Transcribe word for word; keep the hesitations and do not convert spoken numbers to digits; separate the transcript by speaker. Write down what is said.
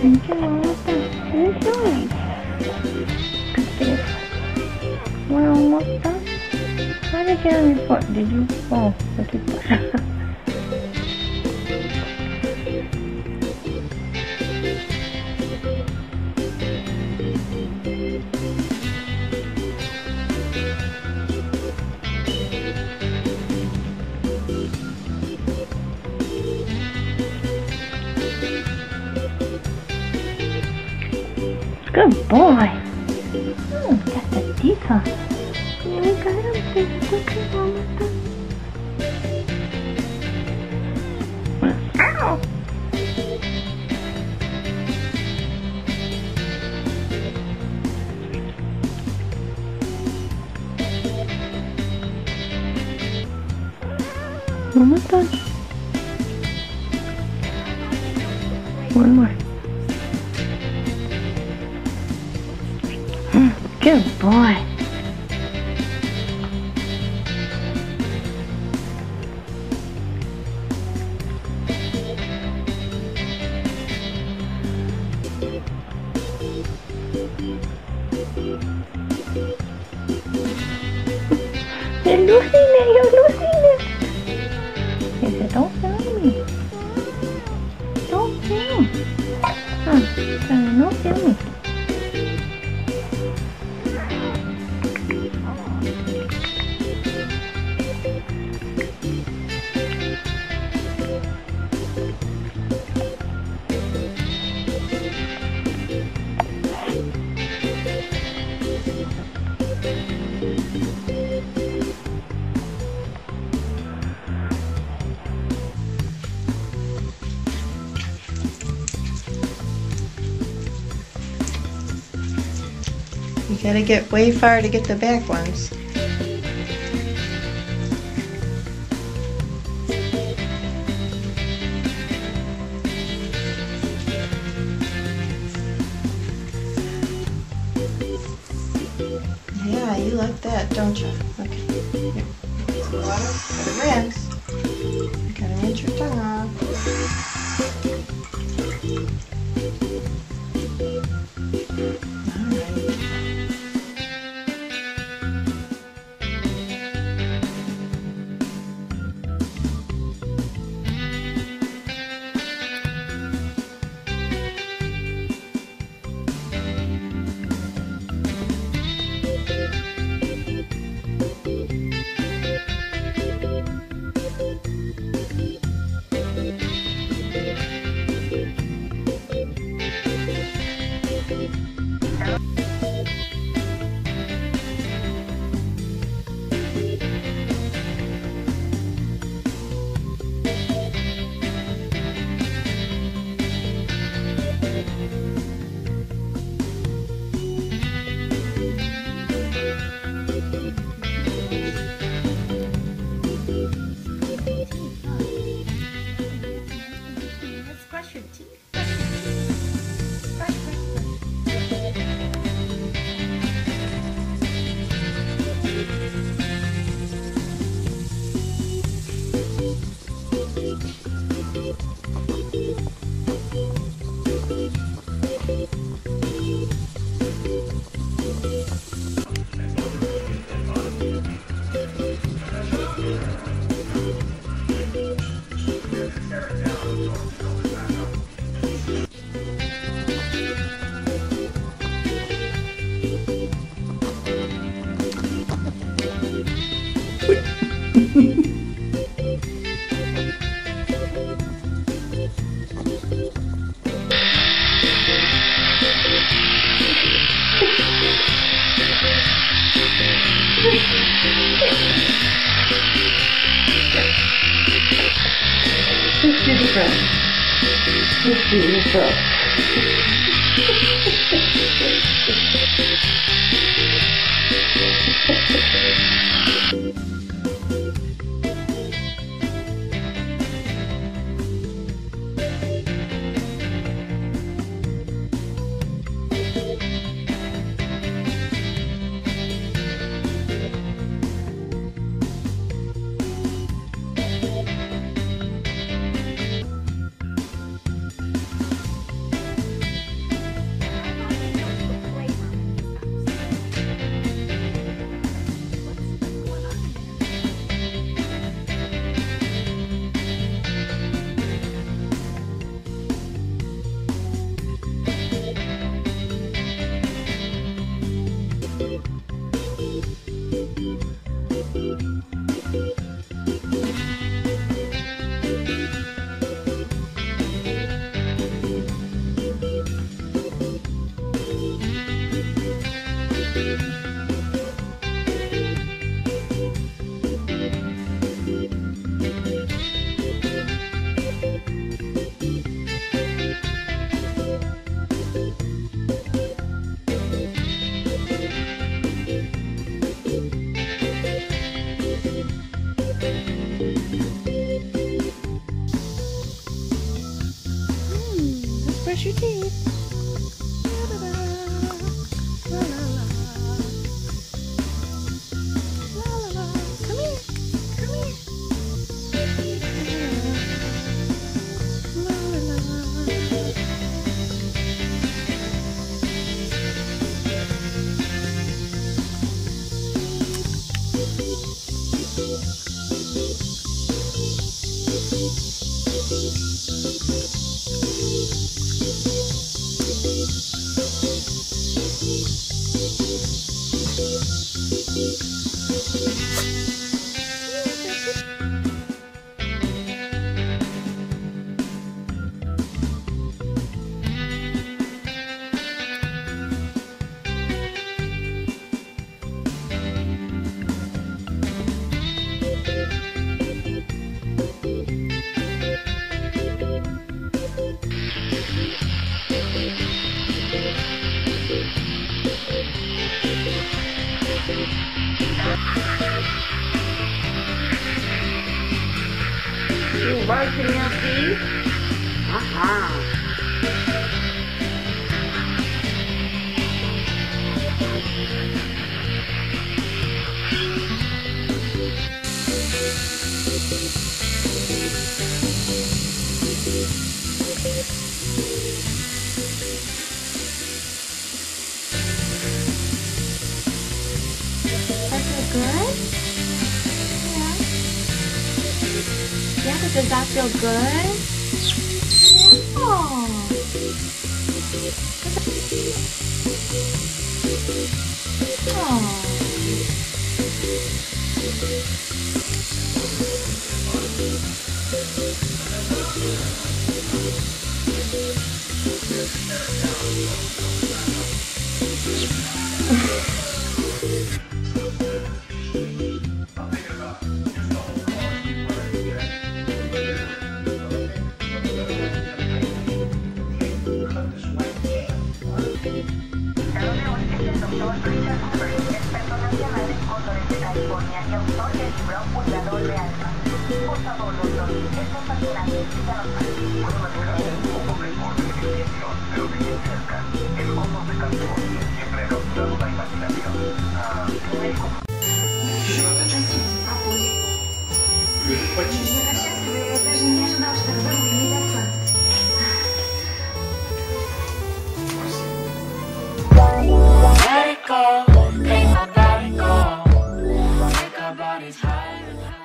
Speaker 1: Thank you, Martha. What are you doing? Good. We're almost done. How did you get on your foot? Did you? Oh, look at that. Good boy. Hmm, got the teeth, huh? Yeah, we got him. It's okay, Mama. Ow! Almost done. One more. Good boy. You're losing it, you're losing it. He said, don't film me. Don't film. Huh, so no filming.
Speaker 2: You gotta get way far to get the back ones. Yeah, you like that, don't you? Okay. Here. Some water. Gotta rinse. You gotta rinse your tongue off.
Speaker 1: Let's do the front. Let's do the front. brush your teeth. La la la. La la la. Come here. Come here. La la la.
Speaker 3: Igual sería así. Ajá.
Speaker 1: Does it good? Yeah. Yeah, but does that feel good? Oh. Oh.
Speaker 4: Let it go, make my body go, make our bodies higher and higher.